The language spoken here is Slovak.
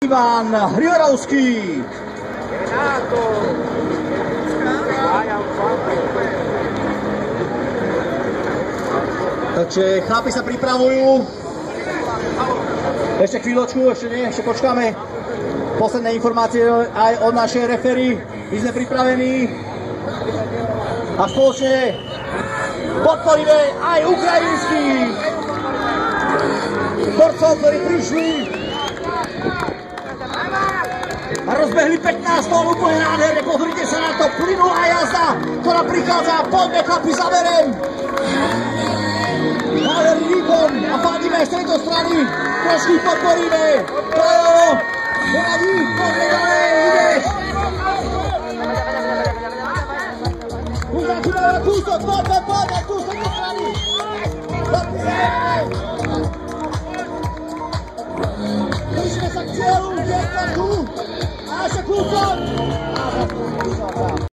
Ivan Hrivarovský. Takže chlapi sa pripravujú. Ešte chvíľočku, ešte nie, ešte počkáme. Posledné informácie aj od našej refery. My sme pripravení. A spoločne podporíme aj ukrajinských borcov, ktorí prišli a rozbehli 15 tón úplne nádherne. Pozrite sa na to, plynulá jazda, ktorá prichádza. Poďme chlapi za verem. Nádherný výkon a pádime z tejto strany. Trošku podporíme. Prajo, poradí, poďme ďalej, ideš. Už začínajú kúsok, poďme, tu z tejto strany. Blížime sa k cieľu, kde sa tu.